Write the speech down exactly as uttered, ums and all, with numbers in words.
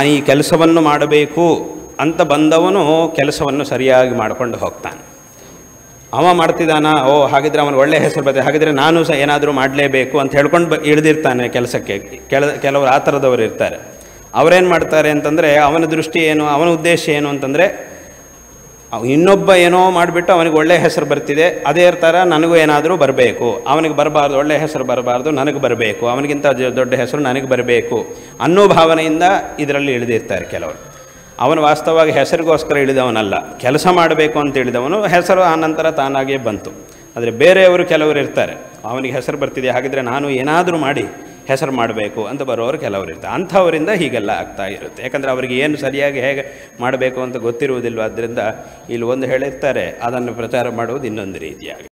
ಈ ಕೆಲಸವನ್ನು ಮಾಡಬೇಕು ಅಂತ ಬಂದವನು ಕೆಲಸವನ್ನು ಸರಿಯಾಗಿ ಮಾಡಿಕೊಂಡು ಹೋಗ್ತಾನೆ. ಅವ ಮಾಡ್ತಿದ್ದಾನ, ಓ ಹಾಗಿದ್ರೆ ಅವನು ಒಳ್ಳೆಯ ಹೆಸರು ಬರ್ತದೆ, ಹಾಗಿದ್ರೆ ನಾನು ಸಹ ಏನಾದರೂ ಮಾಡಲೇಬೇಕು ಅಂತ ಹೇಳ್ಕೊಂಡು ಬ ಇಳಿದಿರ್ತಾನೆ ಕೆಲಸಕ್ಕೆ. ಕೆಲ ಕೆಲವರು ಆ ಥರದವರು ಇರ್ತಾರೆ. ಅವರೇನು ಮಾಡ್ತಾರೆ ಅಂತಂದರೆ, ಅವನ ದೃಷ್ಟಿ ಏನು, ಅವನ ಉದ್ದೇಶ ಏನು ಅಂತಂದರೆ, ಇನ್ನೊಬ್ಬ ಏನೋ ಮಾಡಿಬಿಟ್ಟು ಅವನಿಗೆ ಒಳ್ಳೆಯ ಹೆಸರು ಬರ್ತಿದೆ, ಅದೇ ಥರ ನನಗೂ ಏನಾದರೂ ಬರಬೇಕು, ಅವನಿಗೆ ಬರಬಾರ್ದು, ಒಳ್ಳೆಯ ಹೆಸರು ಬರಬಾರ್ದು, ನನಗೆ ಬರಬೇಕು, ಅವನಿಗಿಂತ ದೊಡ್ಡ ಹೆಸರು ನನಗೆ ಬರಬೇಕು ಅನ್ನೋ ಭಾವನೆಯಿಂದ ಇದರಲ್ಲಿ ಇಳಿದಿರ್ತಾರೆ ಕೆಲವರು. ಅವನು ವಾಸ್ತವವಾಗಿ ಹೆಸರಿಗೋಸ್ಕರ ಇಳಿದವನಲ್ಲ, ಕೆಲಸ ಮಾಡಬೇಕು ಅಂತ ಇಳಿದವನು. ಹೆಸರು ಆನಂತರ ತಾನಾಗೇ ಬಂತು. ಆದರೆ ಬೇರೆಯವರು ಕೆಲವರು ಇರ್ತಾರೆ, ಅವನಿಗೆ ಹೆಸರು ಬರ್ತಿದೆ, ಹಾಗಿದ್ರೆ ನಾನು ಏನಾದರೂ ಮಾಡಿ ಹೆಸರು ಮಾಡಬೇಕು ಅಂತ ಬರೋರು ಕೆಲವರು ಇರ್ತಾರೆ. ಅಂಥವರಿಂದ ಹೀಗೆಲ್ಲ ಆಗ್ತಾ ಇರುತ್ತೆ. ಯಾಕಂದರೆ ಅವರಿಗೆ ಏನು ಸರಿಯಾಗಿ ಹೇಗೆ ಮಾಡಬೇಕು ಅಂತ ಗೊತ್ತಿರುವುದಿಲ್ಲ. ಆದ್ದರಿಂದ ಇಲ್ಲಿ ಒಂದು ಹೇಳಿರ್ತಾರೆ, ಅದನ್ನು ಪ್ರಚಾರ ಮಾಡುವುದು ಇನ್ನೊಂದು ರೀತಿಯಾಗಿ.